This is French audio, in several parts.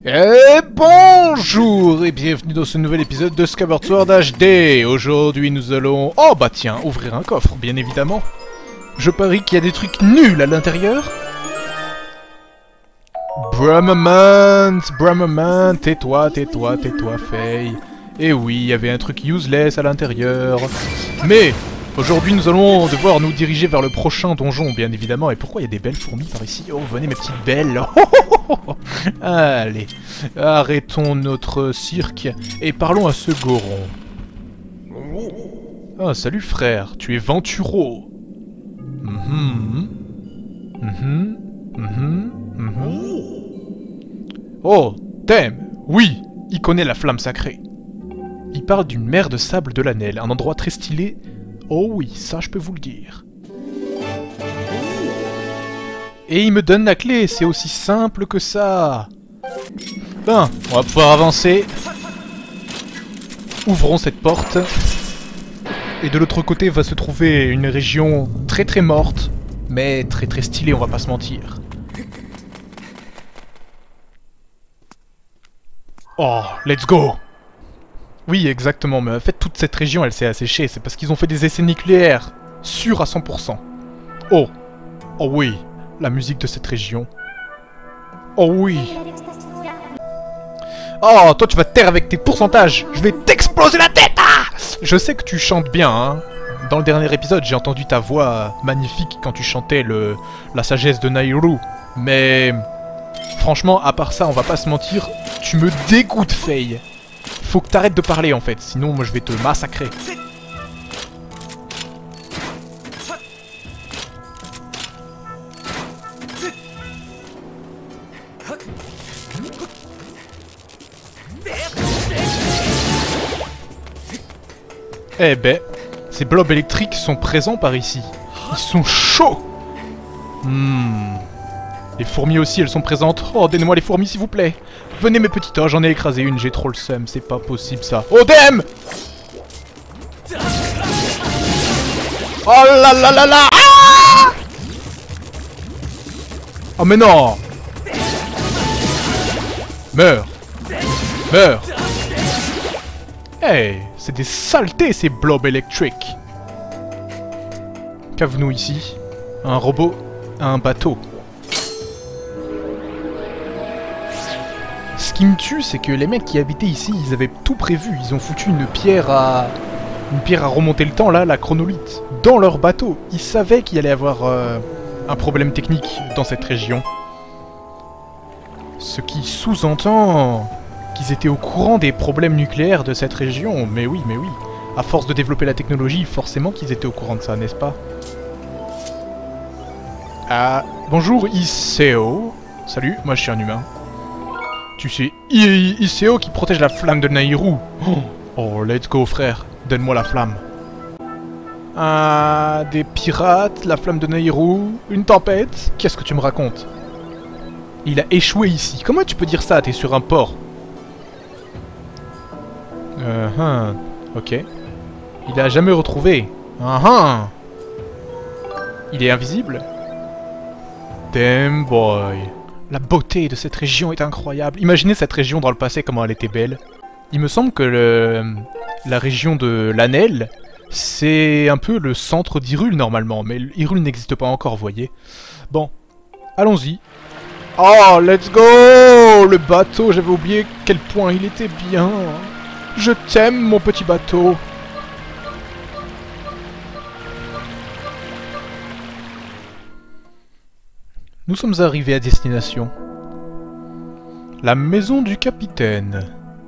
Et bonjour et bienvenue dans ce nouvel épisode de Skyward Sword HD. Aujourd'hui nous allons... Oh bah tiens, ouvrir un coffre, bien évidemment. Je parie qu'il y a des trucs nuls à l'intérieur. Bramament, tais-toi, Faye. Et oui, il y avait un truc useless à l'intérieur. Mais aujourd'hui nous allons devoir nous diriger vers le prochain donjon, bien évidemment. Et pourquoi il y a des belles fourmis par ici? Oh, venez mes petites belles. Allez, arrêtons notre cirque et parlons à ce goron. Ah, salut frère, tu es Venturo. Oh, Thème, oui, il connaît la flamme sacrée. Il parle d'une mer de sable de l'Anel, un endroit très stylé. Oh oui, ça je peux vous le dire. Et il me donne la clé, c'est aussi simple que ça. Ben, on va pouvoir avancer. Ouvrons cette porte. Et de l'autre côté va se trouver une région très morte, mais très stylée, on va pas se mentir. Oh, let's go! Oui, exactement, mais en fait toute cette région elle s'est asséchée, c'est parce qu'ils ont fait des essais nucléaires, sûrs à 100%. Oh, oh oui, la musique de cette région. Oh oui. Oh, toi tu vas te taire avec tes pourcentages, je vais t'exploser la tête, ah! Je sais que tu chantes bien, hein. Dans le dernier épisode, j'ai entendu ta voix magnifique quand tu chantais la sagesse de Nayru. Mais franchement, à part ça, on va pas se mentir, tu me dégoûtes, Faye. Faut que t'arrêtes de parler en fait, sinon moi je vais te massacrer. Eh ben, ces blobs électriques sont présents par ici. Ils sont chauds. Les fourmis aussi, elles sont présentes. Oh, donnez-moi les fourmis s'il vous plaît. Venez mes petites. Oh, j'en ai écrasé une, j'ai trop le seum. C'est pas possible ça. Oh, damn! Oh là là là là! Ah! Oh mais non! Meurs! Meurs! Hey, c'est des saletés ces blobs électriques. Qu'avons-nous ici? Un robot, un bateau. Ce qui me tue, c'est que les mecs qui habitaient ici, ils avaient tout prévu. Ils ont foutu une pierre à remonter le temps, là, la chronolithe, dans leur bateau. Ils savaient qu'il allait y avoir un problème technique dans cette région. Ce qui sous-entend qu'ils étaient au courant des problèmes nucléaires de cette région. Mais oui. À force de développer la technologie, forcément qu'ils étaient au courant de ça, n'est-ce pas? Ah, bonjour Iseo. Salut, moi je suis un humain. Tu sais, Iseo qui protège la flamme de Nayru. Oh, let's go frère, donne-moi la flamme. Ah, des pirates, la flamme de Nayru, une tempête. Qu'est-ce que tu me racontes? Il a échoué ici. Comment tu peux dire ça? T'es sur un port. Ok. Il a jamais retrouvé. Il est invisible? Damn boy. La beauté de cette région est incroyable. Imaginez cette région dans le passé, comment elle était belle. Il me semble que la région de l'Anel, c'est un peu le centre d'Hyrule normalement. Mais Hyrule n'existe pas encore, voyez. Bon, allons-y. Oh, let's go! Le bateau, j'avais oublié quel point il était bien. Je t'aime, mon petit bateau. Nous sommes arrivés à destination. La maison du capitaine.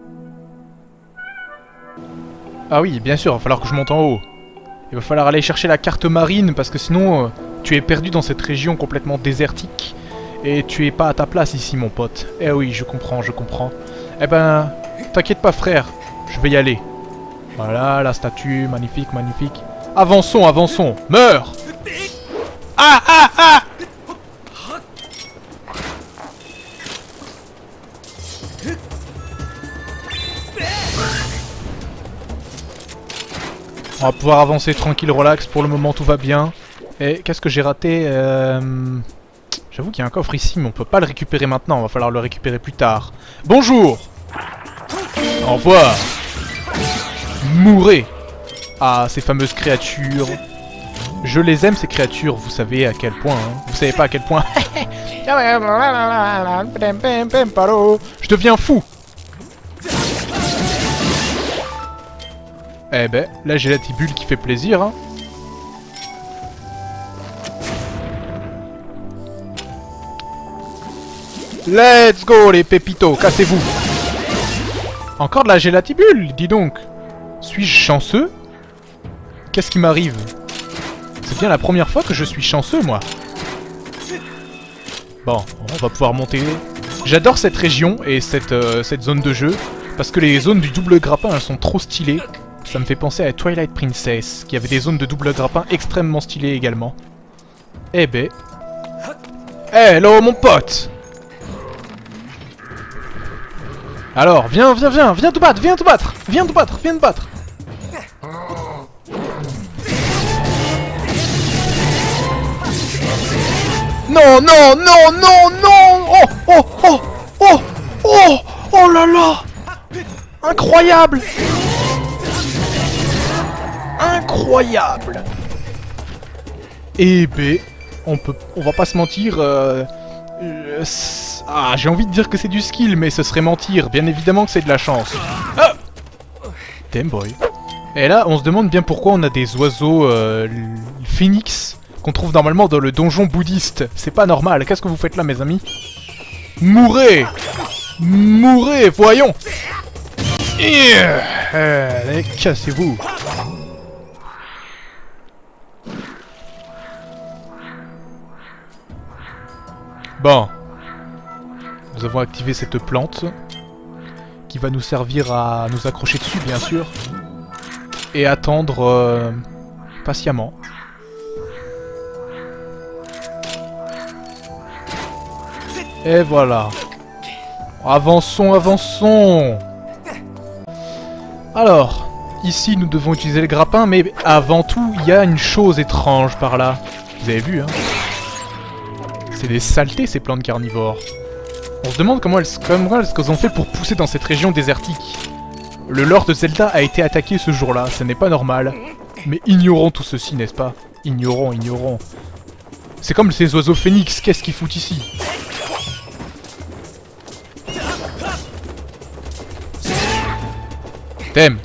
Ah oui, bien sûr, il va falloir que je monte en haut. Il va falloir aller chercher la carte marine, parce que sinon, tu es perdu dans cette région complètement désertique. Et tu es pas à ta place ici, mon pote. Eh oui, je comprends. Eh ben, t'inquiète pas, frère. Je vais y aller. Voilà, la statue, magnifique. Avançons. Meurs! Ah! On va pouvoir avancer tranquille, relax. Pour le moment, tout va bien. Et qu'est-ce que j'ai raté? J'avoue qu'il y a un coffre ici, mais on peut pas le récupérer maintenant. Va falloir le récupérer plus tard. Bonjour. Au revoir. Mourez. Ah, ces fameuses créatures. Je les aime, ces créatures. Vous savez à quel point, hein. Vous savez pas à quel point. Je deviens fou. Eh ben, là j'ai la tibule qui fait plaisir, hein. Let's go les pépitos, cassez-vous. Encore de la gélatibule, dis donc. Suis-je chanceux? Qu'est-ce qui m'arrive? C'est bien la première fois que je suis chanceux, moi. Bon, on va pouvoir monter. J'adore cette région et cette zone de jeu, parce que les zones du double grappin, elles sont trop stylées. Ça me fait penser à Twilight Princess, qui avait des zones de double grappin extrêmement stylées également. Eh ben... Hello mon pote! Alors, viens te battre, viens te battre! Non, non, non, non, non! Oh, oh, oh, oh, oh, oh là là! Incroyable! Incroyable! Eh ben, on va pas se mentir, j'ai envie de dire que c'est du skill, mais ce serait mentir. Bien évidemment que c'est de la chance. Ah! Damn boy. Et là, on se demande bien pourquoi on a des oiseaux phénix qu'on trouve normalement dans le donjon bouddhiste. C'est pas normal. Qu'est-ce que vous faites là, mes amis? Mourez! Mourez, voyons! Allez, cassez-vous! Bon. Nous avons activé cette plante qui va nous servir à nous accrocher dessus, bien sûr, et attendre patiemment. Et voilà. Avançons, avançons. Alors, ici nous devons utiliser le grappin, mais avant tout, il y a une chose étrange par là. Vous avez vu, hein? C'est des saletés, ces plantes carnivores. On se demande comment elles ont fait pour pousser dans cette région désertique. Le lore de Zelda a été attaqué ce jour-là, ce n'est pas normal. Mais ignorons tout ceci, n'est-ce pas? Ignorons, ignorons. C'est comme ces oiseaux phénix, qu'est-ce qu'ils foutent ici? T'aimes.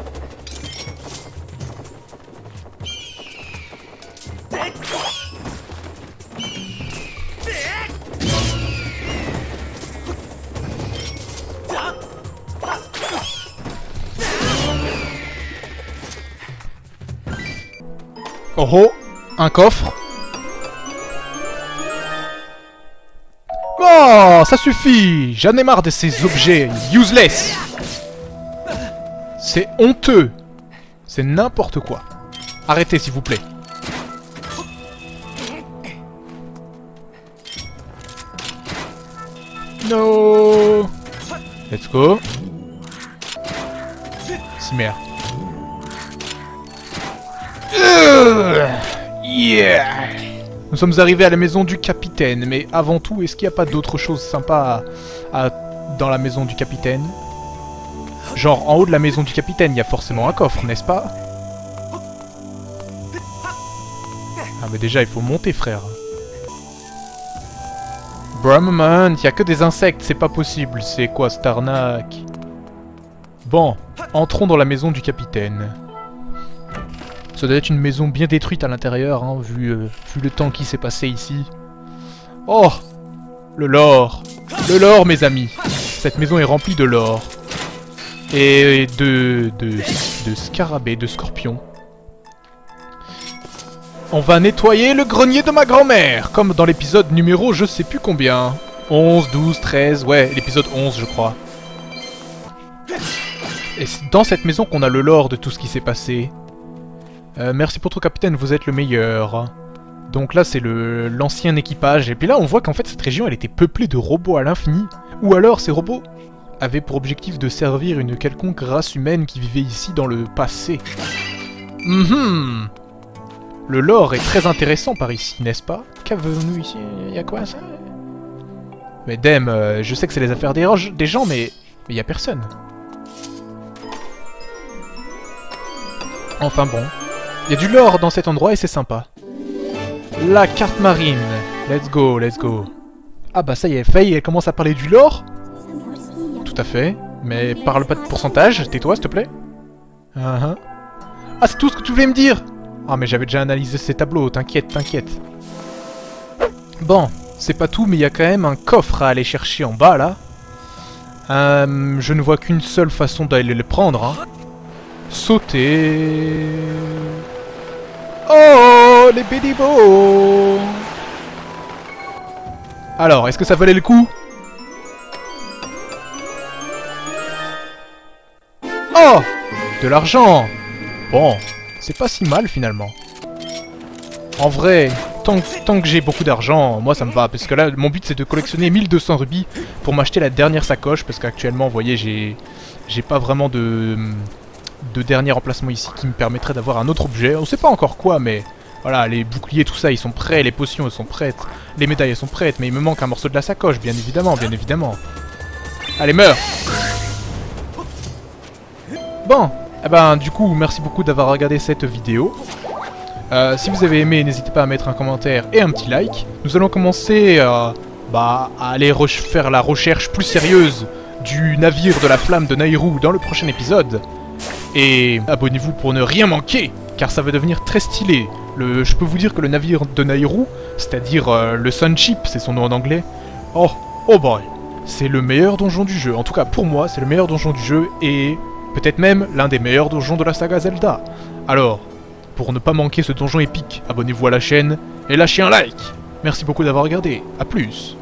Oh oh, un coffre. Oh, ça suffit. J'en ai marre de ces objets useless. C'est honteux. C'est n'importe quoi. Arrêtez, s'il vous plaît. No. Let's go. Si merde. Yeah. Nous sommes arrivés à la maison du capitaine, mais avant tout, est-ce qu'il n'y a pas d'autre chose sympa dans la maison du capitaine? Genre, en haut de la maison du capitaine, il y a forcément un coffre, n'est-ce pas? Ah mais déjà, il faut monter, frère. Brahman, il y a que des insectes, c'est pas possible. C'est quoi cette arnaque? Bon, entrons dans la maison du capitaine. Ça doit être une maison bien détruite à l'intérieur, hein, vu le temps qui s'est passé ici. Oh! Le lore! Le lore, mes amis! Cette maison est remplie de lore. Et de scarabées, de scorpions. On va nettoyer le grenier de ma grand-mère, comme dans l'épisode numéro je sais plus combien. 11, 12, 13, ouais, l'épisode 11 je crois. Et c'est dans cette maison qu'on a le lore de tout ce qui s'est passé. Merci pour tout capitaine, vous êtes le meilleur. Donc là c'est l'ancien équipage, et puis là on voit qu'en fait cette région elle était peuplée de robots à l'infini. Ou alors ces robots avaient pour objectif de servir une quelconque race humaine qui vivait ici dans le passé. Le lore est très intéressant par ici, n'est-ce pas? qu'avons-nous ici? Y'a quoi ça? Mais Dem, je sais que c'est les affaires des gens, mais y a personne. Enfin bon. Y a du lore dans cet endroit et c'est sympa. La carte marine. Let's go, let's go. Ah bah ça y est, Faye, elle commence à parler du lore. Tout à fait. Mais parle pas de pourcentage, tais-toi s'il te plaît. Ah, c'est tout ce que tu voulais me dire. Ah mais j'avais déjà analysé ces tableaux, t'inquiète, t'inquiète. Bon, c'est pas tout, mais il y a quand même un coffre à aller chercher en bas, là. Je ne vois qu'une seule façon d'aller le prendre, hein. Sauter... Oh, les bédibos. Alors, est-ce que ça valait le coup? Oh, de l'argent. Bon, c'est pas si mal, finalement. En vrai... Tant que j'ai beaucoup d'argent, moi ça me va, parce que là, mon but c'est de collectionner 1200 rubis pour m'acheter la dernière sacoche, parce qu'actuellement, vous voyez, j'ai pas vraiment de dernier emplacement ici qui me permettrait d'avoir un autre objet. On sait pas encore quoi, mais voilà, les boucliers, tout ça, ils sont prêts, les potions, elles sont prêtes, les médailles, elles sont prêtes, mais il me manque un morceau de la sacoche, bien évidemment, bien évidemment. Allez, meurs! Bon, eh ben, du coup, merci beaucoup d'avoir regardé cette vidéo. Si vous avez aimé, n'hésitez pas à mettre un commentaire et un petit like. Nous allons commencer à aller faire la recherche plus sérieuse du navire de la flamme de Nayru dans le prochain épisode. Et abonnez-vous pour ne rien manquer, car ça va devenir très stylé. Je peux vous dire que le navire de Nayru, c'est-à-dire le Sunship, c'est son nom en anglais. Oh boy, c'est le meilleur donjon du jeu. En tout cas, pour moi, c'est le meilleur donjon du jeu et peut-être même l'un des meilleurs donjons de la saga Zelda. Alors... pour ne pas manquer ce donjon épique, abonnez-vous à la chaîne et lâchez un like. Merci beaucoup d'avoir regardé, à plus.